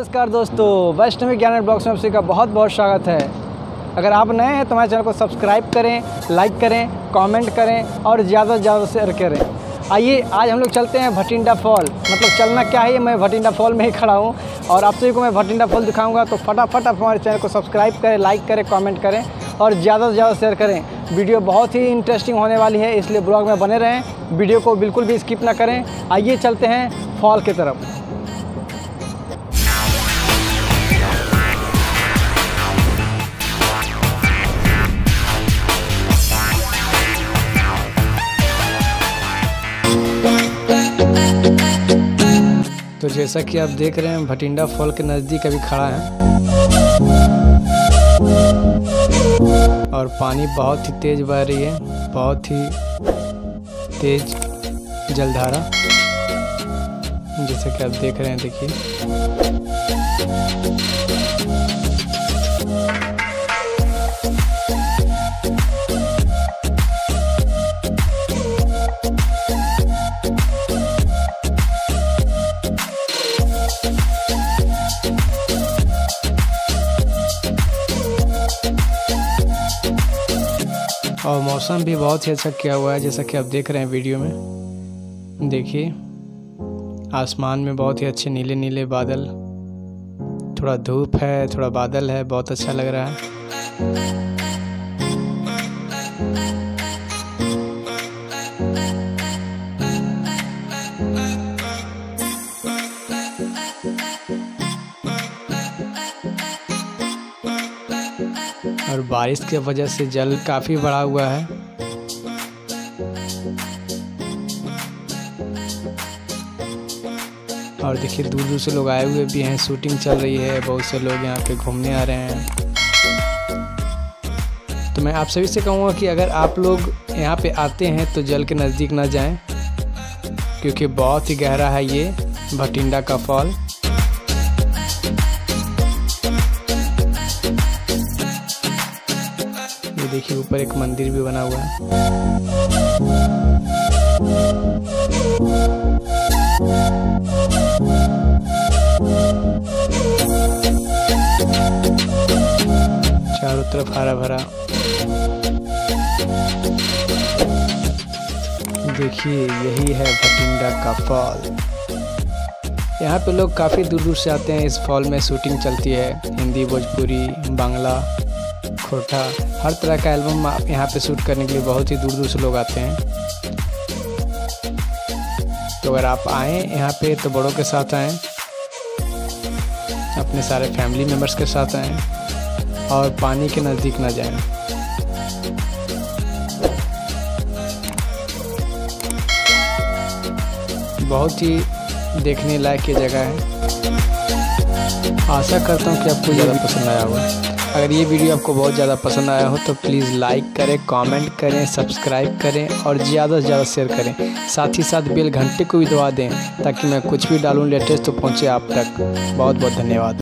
नमस्कार दोस्तों, वैष्णवी ज्ञान ब्लॉग्स में आप सभी का बहुत बहुत स्वागत है। अगर आप नए हैं तो हमारे चैनल को सब्सक्राइब करें, लाइक करें, कमेंट करें और ज़्यादा से ज़्यादा शेयर करें। आइए आज हम लोग चलते हैं भटिंडा फॉल। मतलब चलना क्या है, मैं भटिंडा फॉल में ही खड़ा हूँ और आप सभी को मैं भटिंडा फॉल दिखाऊंगा। तो फटाफट आप हमारे चैनल को सब्सक्राइब करें, लाइक करें, कमेंट करें और ज़्यादा से ज़्यादा शेयर करें। वीडियो बहुत ही इंटरेस्टिंग होने वाली है, इसलिए ब्लॉग में बने रहें, वीडियो को बिल्कुल भी स्किप ना करें। आइए चलते हैं फॉल की तरफ। तो जैसा कि आप देख रहे हैं भटिंडा फॉल के नज़दीक अभी खड़ा है और पानी बहुत ही तेज़ बह रही है, बहुत ही तेज़ जलधारा, जैसा कि आप देख रहे हैं। देखिए और मौसम भी बहुत ही अच्छा किया हुआ है, जैसा कि आप देख रहे हैं वीडियो में। देखिए आसमान में बहुत ही अच्छे नीले नीले बादल, थोड़ा धूप है, थोड़ा बादल है, बहुत अच्छा लग रहा है। और बारिश की वजह से जल काफ़ी बढ़ा हुआ है। और देखिए दूर दूर से लोग आए हुए भी हैं, शूटिंग चल रही है, बहुत से लोग यहाँ पे घूमने आ रहे हैं। तो मैं आप सभी से कहूँगा कि अगर आप लोग यहाँ पे आते हैं तो जल के नज़दीक ना जाएं, क्योंकि बहुत ही गहरा है ये भटिंडा का फॉल। देखिए ऊपर एक मंदिर भी बना हुआ है। चारों तरफ हरा भरा। देखिए यही है भटिंडा का फॉल। यहाँ पे लोग काफ़ी दूर दूर से आते हैं। इस फॉल में शूटिंग चलती है, हिंदी, भोजपुरी, बांग्ला, खोटा, हर तरह का एल्बम यहाँ पे शूट करने के लिए बहुत ही दूर दूर से लोग आते हैं। तो अगर आप आएँ यहाँ पे तो बड़ों के साथ आएँ, अपने सारे फैमिली मेम्बर्स के साथ आएँ और पानी के नज़दीक ना जाएं। बहुत ही देखने लायक ये जगह है। आशा करता हूँ कि आपको ज़्यादा पसंद आया होगा। अगर ये वीडियो आपको बहुत ज़्यादा पसंद आया हो तो प्लीज़ लाइक करें, कमेंट करें, सब्सक्राइब करें और ज़्यादा से ज़्यादा शेयर करें। साथ ही साथ बेल घंटे को भी दबा दें ताकि मैं कुछ भी डालूँ लेटेस्ट तो पहुँचे आप तक। बहुत बहुत धन्यवाद।